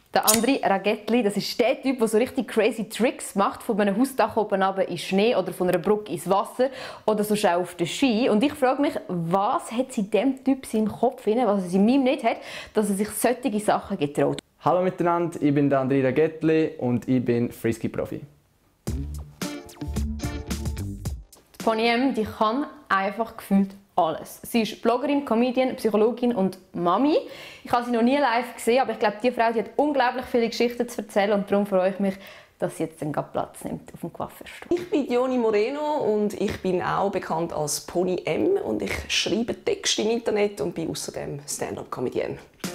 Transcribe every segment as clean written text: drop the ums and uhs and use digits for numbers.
Der André Ragetli, das ist der Typ, der so richtig crazy Tricks macht, von einem Hausdach oben runter in Schnee oder von einer Brücke ins Wasser oder so auch auf den Ski. Und ich frage mich, was hat sie dem Typ in seinem Kopf, was es in meinem nicht hat, dass er sich solche Sachen getraut? Hallo miteinander, ich bin der André Ragetli und ich bin Freeski-Profi. Pony M, die kann einfach gefühlt alles. Sie ist Bloggerin, Comedian, Psychologin und Mami. Ich habe sie noch nie live gesehen, aber ich glaube, diese Frau die hat unglaublich viele Geschichten zu erzählen und darum freue ich mich, dass sie jetzt gerade Platz nimmt auf dem Coiffeurstuhl. Ich bin Dioni Moreno und ich bin auch bekannt als Pony M und ich schreibe Texte im Internet und bin außerdem Stand-up-Comedian.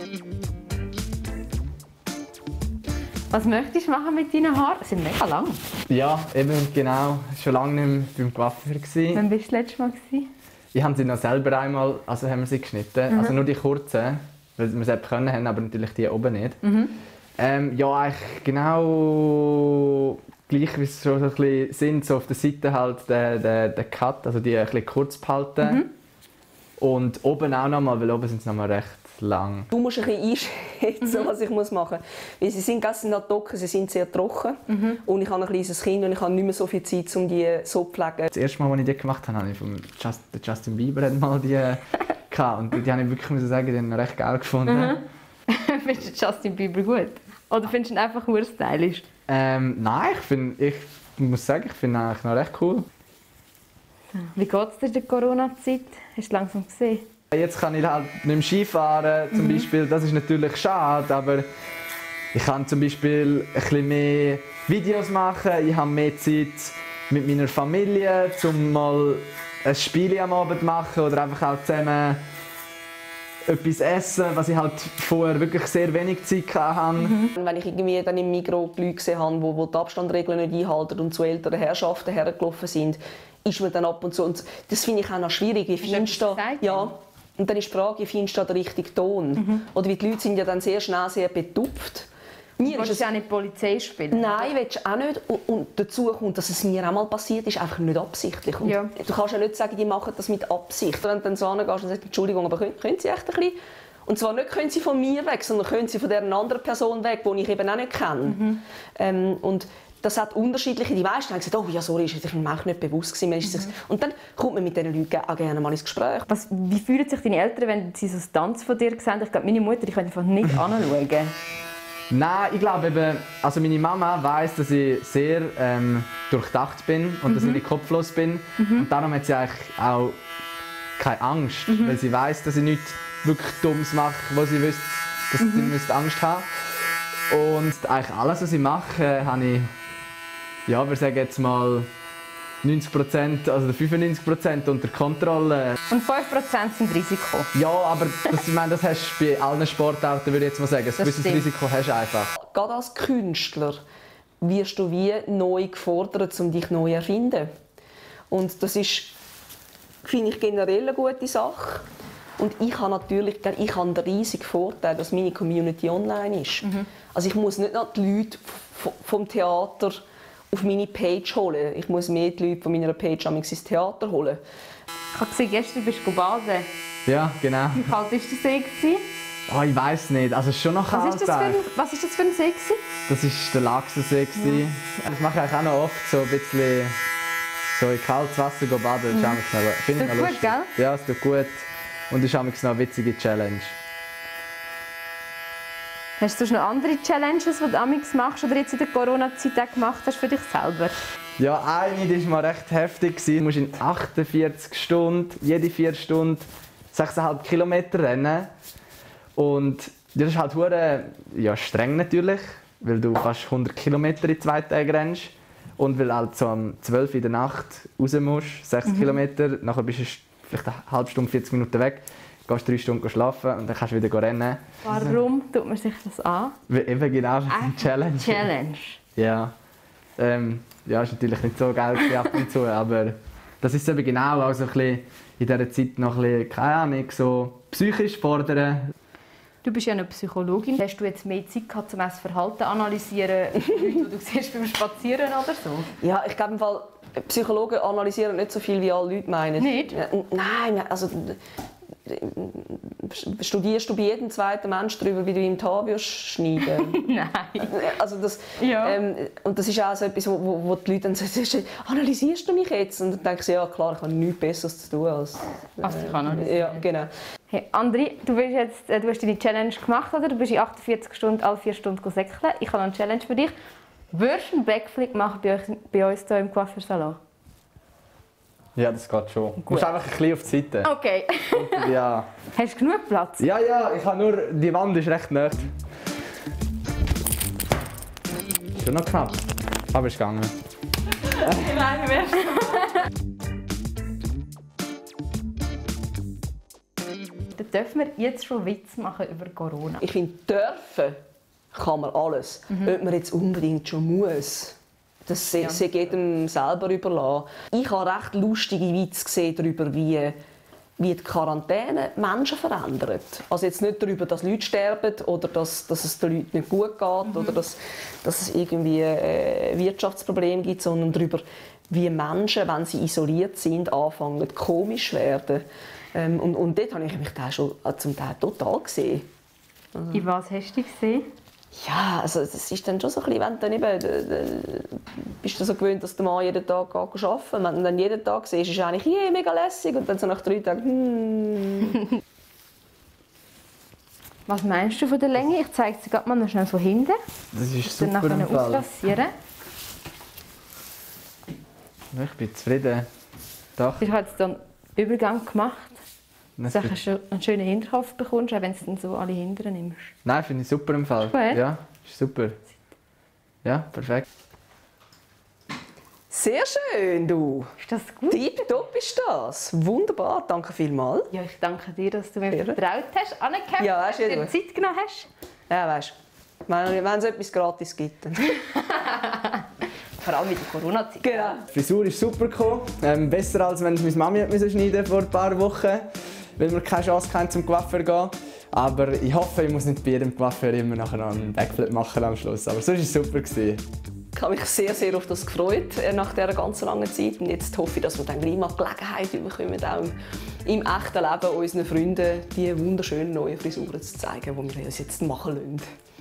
Was möchtest du machen mit deinen Haaren? Sie sind mega lang. Ja, eben genau. Schon lange nicht mehr beim Coiffeur. Wann warst du das letzte Mal? Ich habe sie noch selber einmal, also haben wir sie geschnitten. Also nur die kurzen, weil wir es eben können haben, aber natürlich die oben nicht. Ja, eigentlich genau gleich wie es schon so ein bisschen sind, so auf der Seite halt der Cut, also die ein bisschen kurz behalten. Und oben auch nochmal, weil oben sind sie nochmal recht lang. Du musst ein bisschen einschätzen, was ich machen muss. Weil sie sind nicht trocken, sie sind sehr trocken. Und ich habe ein kleines Kind und ich habe nicht mehr so viel Zeit, um die so zu pflegen. Das erste Mal, als ich die gemacht habe, habe ich von Justin Bieber mal die gehabt. Und die habe ich wirklich sagen, die haben recht geil gefunden. Findest du Justin Bieber gut? Oder findest du ihn einfach nur stylisch? Nein, ich muss sagen, ich finde ihn eigentlich noch recht cool. Wie geht es dir in der Corona-Zeit? Hast du langsam gesehen? Jetzt kann ich halt nicht mehr Skifahren, zum Beispiel. Das ist natürlich schade, aber ich kann zum Beispiel ein bisschen mehr Videos machen. Ich habe mehr Zeit mit meiner Familie, um mal ein Spiel am Abend zu machen oder einfach auch zusammen etwas essen, was ich halt vorher wirklich sehr wenig Zeit hatte. Wenn ich irgendwie dann im Migros Leute gesehen habe, die die Abstandregeln nicht einhalten und zu älteren Herrschaften hergelaufen sind, ist man dann ab und zu. Und das finde ich auch noch schwierig. Wie findest du ja. Und dann ist die Frage, wie findest du den richtigen Ton? Oder wie die Leute sind ja dann sehr schnell sehr betupft. Mir ist es ja nicht Polizei spielen. Nein, willst du auch nicht. Und dazu kommt, dass es mir auch mal passiert ist, einfach nicht absichtlich. Und ja. Du kannst ja nicht sagen, die machen das mit Absicht. Wenn du dann so hingehst und sagst, Entschuldigung, aber können Sie echt ein bisschen? Und zwar nicht können Sie von mir weg, sondern können Sie von der anderen Person weg, die ich eben auch nicht kenne. Und das hat unterschiedliche. Die meisten haben gesagt, oh ja, sorry, ist mir auch nicht bewusst gewesen. Und dann kommt man mit diesen Leuten auch gerne mal ins Gespräch. Wie fühlen sich deine Eltern, wenn sie so einen Tanz von dir sehen? Ich glaube, meine Mutter kann einfach nicht anschauen. Nein, ich glaube eben, also meine Mama weiss, dass ich sehr durchdacht bin und dass ich nicht kopflos bin. Und darum hat sie eigentlich auch keine Angst, weil sie weiss, dass ich nichts wirklich Dummes mache, wo sie wüsste, dass sie Angst haben müsste. Und eigentlich alles, was ich mache, habe ich, ja, wir sagen jetzt mal 90%, also 95% unter Kontrolle. Und 5% sind Risiko? Ja, aber das, ich meine, das hast du bei allen Sportarten, würde ich jetzt mal sagen. Ein gewisses Risiko hast du einfach. Gerade als Künstler wirst du wie neu gefordert, um dich neu zu erfinden. Und das ist, finde ich, generell eine gute Sache. Und ich habe natürlich den riesigen Vorteil, dass meine Community online ist. Also ich muss nicht noch die Leute vom Theater auf meine Page holen. Ich muss mehr die Leute von meiner Page ins Theater holen. Ich habe gesehen, gestern bist du baden. Ja, genau. Wie kalt war der See? Oh, ich weiss nicht. Also schon noch kalt. Was ist das für ein See? Das war der Lachsensee. Das mache ich eigentlich auch noch oft, so ein bisschen so in kaltes Wasser baden. Das tut gut, gell? Ja, es tut gut. Und das ist auch noch eine witzige Challenge. Hast du noch andere Challenges, die du amigs machst oder jetzt in der Corona-Zeit gemacht hast für dich selber? Ja, eine die war mal recht heftig. Du musst in 48 Stunden, jede 4 Stunden 6,5 Kilometer rennen. Und das ist halt ja, streng natürlich, weil du fast 100 Kilometer in 2 Tagen rennst. Und weil du halt so um 12 Uhr in der Nacht raus musst, 6 Kilometer, nachher bist du vielleicht eine halbe Stunde, 40 Minuten weg. Gehst 3 Stunden schlafen und dann kannst du wieder rennen. Warum tut man sich das an? Eben genau, das ist eine Challenge. Challenge. Ja. Ja, ist natürlich nicht so geil ab und zu, aber das ist eben genau auch so ein bisschen in dieser Zeit noch ein bisschen, keine Ahnung, so psychisch fordern. Du bist ja eine Psychologin. Hast du jetzt mehr Zeit gehabt, um das Verhalten zu analysieren, die du siehst beim Spazieren oder so? Ja, ich glaube im Fall, Psychologen analysieren nicht so viel, wie alle Leute meinen. Nicht? Nein, also studierst du bei jedem zweiten Menschen darüber, wie du ihm die Haare wirst schneiden? Nein. Also das, Ja. Und das ist auch so etwas, wo die Leute dann sagen, analysierst du mich jetzt? Und dann denke ich, ja klar, ich habe nichts Besseres zu tun als... Ich analysieren. Ja, genau. Hey, Andri, du hast deine Challenge gemacht, oder? Du bist in 48 Stunden, alle 4 Stunden säckeln. Ich habe eine Challenge für dich. Würdest du einen Backflip machen bei uns hier im Coiffeursalon? Ja, das geht schon. Du musst einfach ein bisschen auf die Seite. Okay. Ja. Hast du genug Platz? Ja, ich habe nur... Die Wand ist recht nah. Schon noch knapp. Aber ist gegangen. Nein, wir werden. Dann dürfen wir jetzt schon Witz machen über Corona. Ich finde, dürfen kann man alles. Ob man jetzt unbedingt schon muss, das sei jedem selber überlassen. Ich habe recht lustige Witze gesehen darüber, wie die Quarantäne Menschen verändert. Also jetzt nicht darüber, dass Leute sterben oder dass es den Leuten nicht gut geht oder dass es irgendwie Wirtschaftsprobleme gibt, sondern darüber, wie Menschen, wenn sie isoliert sind, anfangen komisch zu werden. Und dort habe ich mich da schon zum Teil total gesehen. In was hast du gesehen? Ja, also das ist dann schon so ein bisschen, wenn du dann eben, bist du so gewöhnt, dass der Mann jeden Tag arbeiten kann. Wenn du dann jeden Tag siehst, ist es eigentlich mega lässig und dann so nach 3 Tagen, Was meinst du von der Länge? Ich zeige es dir gerade mal noch schnell von hinten. Das ist Dann super nachher im Fall. ausrasieren. Ich bin zufrieden. Doch. Ich habe jetzt dann einen Übergang gemacht, Das dass wird- du einen schönen Hinterkopf bekommst, auch wenn du dann so alle Hinteren nimmst. Nein, finde ich super im Fall. Ist gut? Ja, ist super. Ja, perfekt. sehr schön, du. Ist das gut? Tipptopp ist das. Wunderbar, danke vielmals. Ja, ich danke dir, dass du mir Gerne. vertraut hast, anerkannt, Ja, dass ist du dir gut. Zeit genommen hast. Ja, weißt du, wenn es etwas gratis gibt. Dann. Vor allem in der Corona-Zeit. Genau. Die Frisur ist super gekommen. Besser als wenn es meine Mami hat schneiden vor ein paar Wochen, weil wir keine Chance hatten, zum Coiffeur zu gehen. Aber ich hoffe, ich muss nicht bei jedem Coiffeur immer nachher noch einen Backflip machen am Schluss. Aber sonst war es super. Ich habe mich sehr, sehr auf das gefreut nach dieser ganz langen Zeit. Und jetzt hoffe ich, dass wir dann gleich mal Gelegenheit bekommen, auch im echten Leben unseren Freunden die wunderschönen neuen Frisuren zu zeigen, die wir uns jetzt machen lassen.